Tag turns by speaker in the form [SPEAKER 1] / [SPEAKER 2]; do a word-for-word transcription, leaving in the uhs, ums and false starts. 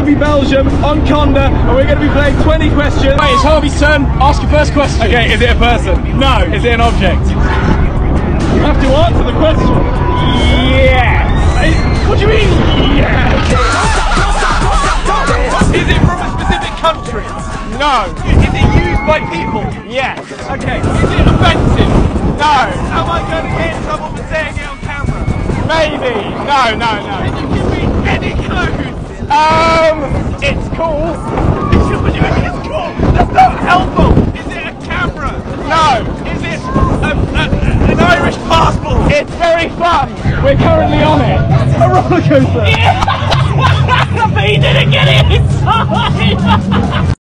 [SPEAKER 1] Rugby Belgium on Kondaa, and we're going to be playing twenty questions.
[SPEAKER 2] Wait, it's Harvey's turn. Ask your first question.
[SPEAKER 1] Okay, is it a person?
[SPEAKER 2] No.
[SPEAKER 1] Is it an object? You have to answer the question.
[SPEAKER 2] Yes.
[SPEAKER 1] What do you mean? Yes. Is it from a specific country?
[SPEAKER 2] No.
[SPEAKER 1] Is it used by people?
[SPEAKER 2] Yes.
[SPEAKER 1] Okay. Is it offensive?
[SPEAKER 2] No.
[SPEAKER 1] Am I going to get in trouble for saying it on camera?
[SPEAKER 2] Maybe. No, no, no.
[SPEAKER 1] Can you give me any clues?
[SPEAKER 2] Um, it's cool.
[SPEAKER 1] What do you mean it's cool? That's not helpful. Is it a camera?
[SPEAKER 2] No.
[SPEAKER 1] Is it a, a, an Irish passport?
[SPEAKER 2] It's very fun. We're currently on it.
[SPEAKER 1] A roller coaster.
[SPEAKER 2] Yeah. But he didn't get it inside.